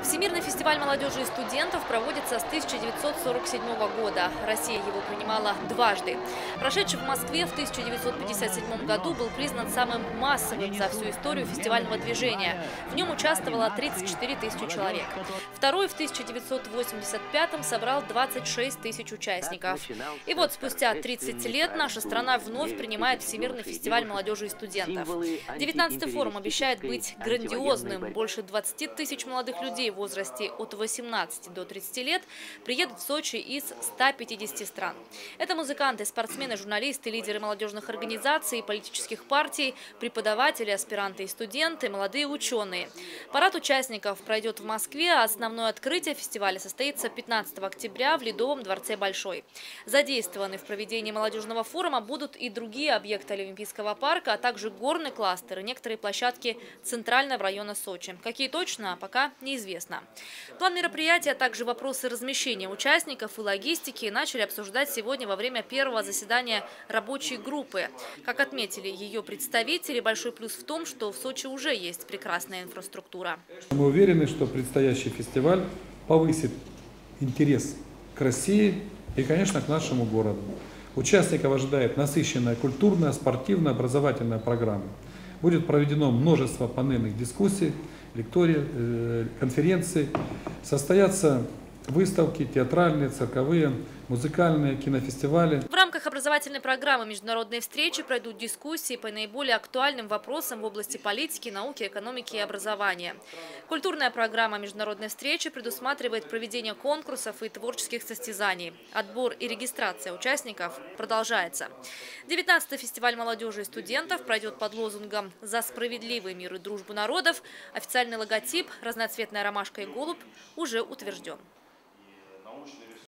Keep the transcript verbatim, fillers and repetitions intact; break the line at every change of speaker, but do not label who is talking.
Всемирный фестиваль молодежи и студентов проводится с тысяча девятьсот сорок седьмого года. Россия его принимала дважды. Прошедший в Москве в тысяча девятьсот пятьдесят седьмом году был признан самым массовым за всю историю фестивального движения. В нем участвовало тридцать четыре тысячи человек. Второй в тысяча девятьсот восемьдесят пятом собрал двадцать шесть тысяч участников. И вот спустя тридцать лет наша страна вновь принимает Всемирный фестиваль молодежи и студентов. девятнадцатый форум обещает быть грандиозным. Больше двадцати тысяч молодых людей в возрасте от восемнадцати до тридцати лет приедут в Сочи из ста пятидесяти стран. Это музыканты, спортсмены, журналисты, лидеры молодежных организаций, политических партий, преподаватели, аспиранты и студенты, молодые ученые. Парад участников пройдет в Москве, а основное открытие фестиваля состоится пятнадцатого октября в Ледовом дворце Большой. Задействованы в проведении молодежного форума будут и другие объекты Олимпийского парка, а также горный кластер и некоторые площадки центрального района Сочи. Какие точно, пока неизвестно. План мероприятия, а также вопросы размещения участников и логистики начали обсуждать сегодня во время первого заседания рабочей группы. Как отметили ее представители, большой плюс в том, что в Сочи уже есть прекрасная инфраструктура.
Мы уверены, что предстоящий фестиваль повысит интерес к России и, конечно, к нашему городу. Участников ожидает насыщенная культурная, спортивная, образовательная программа. Будет проведено множество панельных дискуссий, лекторий, конференций. Состоятся выставки театральные, цирковые, музыкальные, кинофестивали.
В рамках образовательной программы международные встречи пройдут дискуссии по наиболее актуальным вопросам в области политики, науки, экономики и образования. Культурная программа международной встречи предусматривает проведение конкурсов и творческих состязаний. Отбор и регистрация участников продолжается. девятнадцатый фестиваль молодежи и студентов пройдет под лозунгом «За справедливый мир и дружбу народов». Официальный логотип «Разноцветная ромашка и голубь» уже утвержден.